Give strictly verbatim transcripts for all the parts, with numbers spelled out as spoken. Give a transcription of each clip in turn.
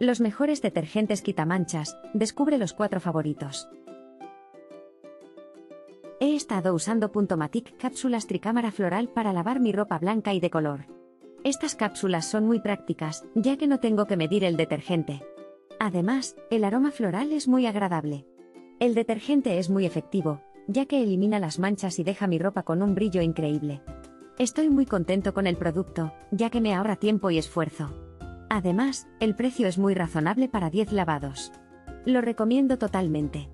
Los mejores detergentes quitamanchas, descubre los cuatro favoritos. He estado usando Puntomatic cápsulas tricámara floral para lavar mi ropa blanca y de color. Estas cápsulas son muy prácticas, ya que no tengo que medir el detergente. Además, el aroma floral es muy agradable. El detergente es muy efectivo, ya que elimina las manchas y deja mi ropa con un brillo increíble. Estoy muy contento con el producto, ya que me ahorra tiempo y esfuerzo. Además, el precio es muy razonable para diez lavados. Lo recomiendo totalmente.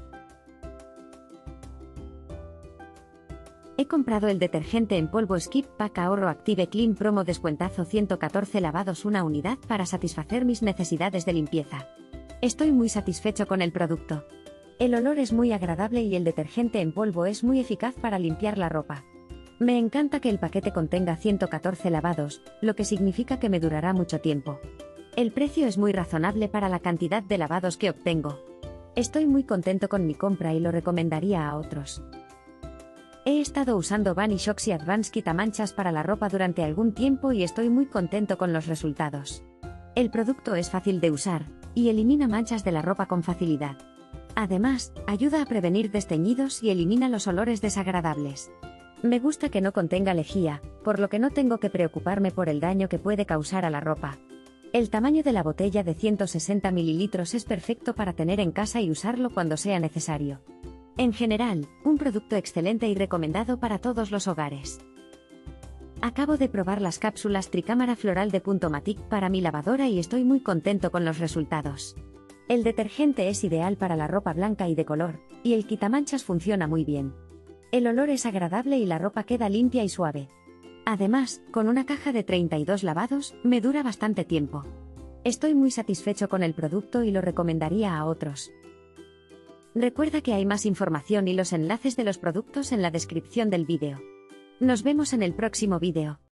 He comprado el detergente en polvo Skip Pack Ahorro Active Clean Promo Descuentazo ciento catorce lavados una unidad para satisfacer mis necesidades de limpieza. Estoy muy satisfecho con el producto. El olor es muy agradable y el detergente en polvo es muy eficaz para limpiar la ropa. Me encanta que el paquete contenga ciento catorce lavados, lo que significa que me durará mucho tiempo. El precio es muy razonable para la cantidad de lavados que obtengo. Estoy muy contento con mi compra y lo recomendaría a otros. He estado usando Vanish Oxy Advanced Quitamanchas para la ropa durante algún tiempo y estoy muy contento con los resultados. El producto es fácil de usar, y elimina manchas de la ropa con facilidad. Además, ayuda a prevenir desteñidos y elimina los olores desagradables. Me gusta que no contenga lejía, por lo que no tengo que preocuparme por el daño que puede causar a la ropa. El tamaño de la botella de ciento sesenta mililitros es perfecto para tener en casa y usarlo cuando sea necesario. En general, un producto excelente y recomendado para todos los hogares. Acabo de probar las cápsulas tricámara floral de Puntomatic para mi lavadora y estoy muy contento con los resultados. El detergente es ideal para la ropa blanca y de color, y el quitamanchas funciona muy bien. El olor es agradable y la ropa queda limpia y suave. Además, con una caja de treinta y dos lavados, me dura bastante tiempo. Estoy muy satisfecho con el producto y lo recomendaría a otros. Recuerda que hay más información y los enlaces de los productos en la descripción del vídeo. Nos vemos en el próximo vídeo.